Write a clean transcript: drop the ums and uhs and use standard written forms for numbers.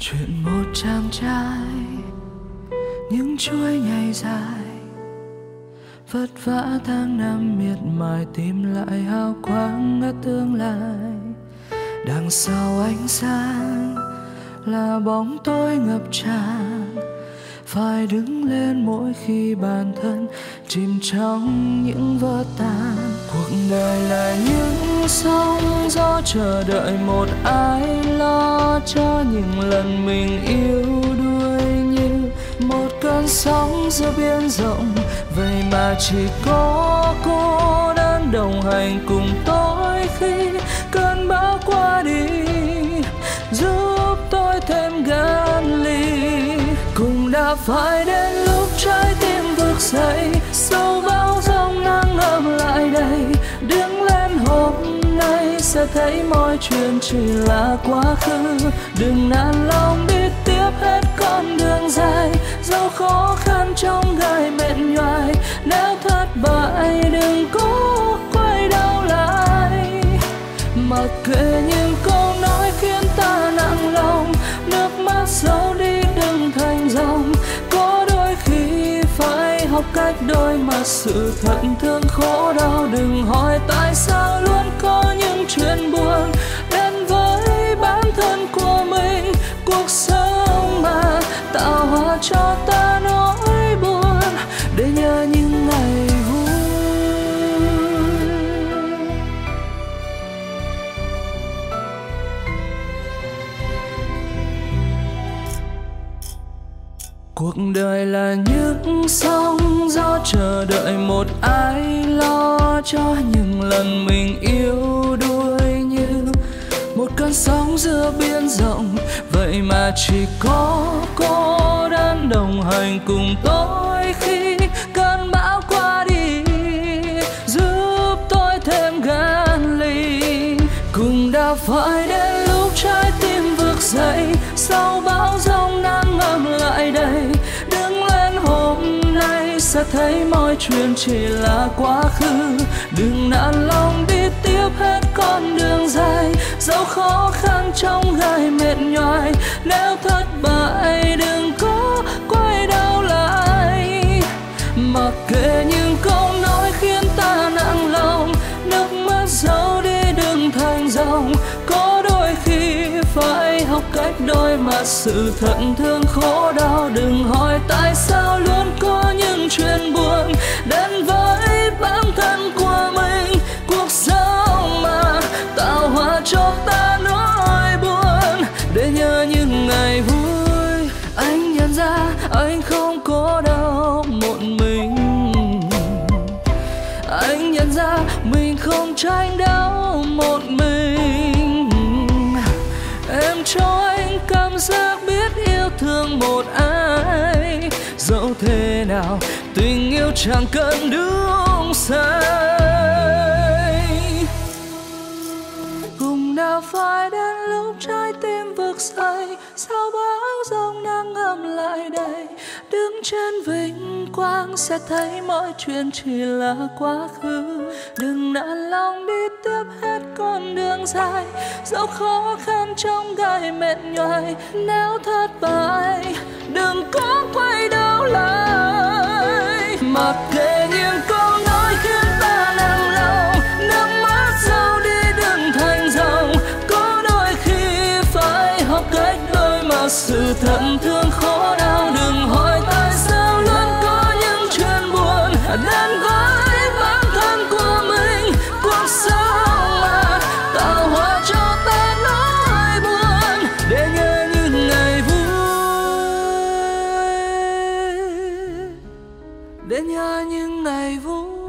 Chuyện một chàng trai những chuỗi ngày dài vất vả tháng năm miệt mài tìm lại hào quang ở tương lai. Đằng sau ánh sáng là bóng tối ngập tràn, phải đứng lên mỗi khi bản thân chìm trong những vỡ tan. Cuộc đời là những sóng gió chờ đợi một ai lo cho những lần mình yếu đuối, như một cơn sóng giữa biển rộng. Vậy mà chỉ có cô đơn đồng hành cùng tôi khi cơn bão qua đi, giúp tôi thêm gan ly. Cũng đã phải đến lúc trái tim vực dậy, sau bão giông nắng ấm lại đây. Đứng lên hôm nay sẽ thấy mọi chuyện chỉ là quá khứ. Đừng nản lòng đi tiếp hết con đường dài, dẫu khó khăn trong gai mệt nhoài. Nếu thất bại đừng cố quay đầu lại, mặc kệ những câu nói khiến ta nặng lòng. Nước mắt giấu đi đừng thành dòng, có đôi khi phải học cách đối mặt sự thận thương khổ đau. Đừng hỏi tại sao luôn có những chuyện buồn đến với bản thân của mình. Cuộc sống mà tạo hóa cho ta nỗi buồn để nhớ những ngày vui. Cuộc đời là những sóng gió chờ đợi một ai lo cho những lần mình yếu đuối, như một cơn sóng giữa biển rộng. Vậy mà chỉ có cô đơn đồng hành cùng tôi khi cơn bão qua đi, giúp tôi thêm gan ly. Cũng đã phải đến lúc trái tim vực dậy, sau bão giông nắng ấm lại đây. Đứng lên hôm nay sẽ thấy mọi chuyện chỉ là quá khứ. Đừng nản lòng đi tiếp hết con đường dài, dẫu khó khăn trong gai mệt nhoài. Nếu thất bại đừng có quay đầu lại, mặc kệ những câu nói khiến ta nặng lòng. Nước mắt giấu đi đừng thành dòng, có đôi khi phải học cách đối mặt sự thận thương khổ đau. Đừng hỏi tại sao luôn có những chuyện buồn đến với bản thân của mình. Cuộc sống mà tạo hóa cho ta nỗi buồn để nhớ những ngày vui. Anh nhận ra anh không có đâu một mình, anh nhận ra mình không tranh đấu một mình. Em cho anh cảm giác biết yêu thương một ai, dẫu thế nào tình yêu chẳng cần đúng sai. Cũng đã phải đến lúc trái tim vực dậy, sau bão giông nắng ấm lại đây. Đứng trên vinh quang sẽ thấy mọi chuyện chỉ là quá khứ. Đừng nản lòng đi tiếp hết con đường dài, dẫu khó khăn trong gai mệt nhoài. Nếu thất bại đừng có quay đầu lại, mặc kệ những câu nói khiến ta nặng lòng. Nước mắt giấu đi đừng thành dòng, có đôi khi phải học cách đối mặt sự thận thương khổ đau. Đừng hỏi tại sao luôn có những chuyện buồn đến với bản thân của mình. Cuộc sống mà tạo hóa cho ta nỗi buồn để nhớ những ngày vui, để nhớ những ngày vui.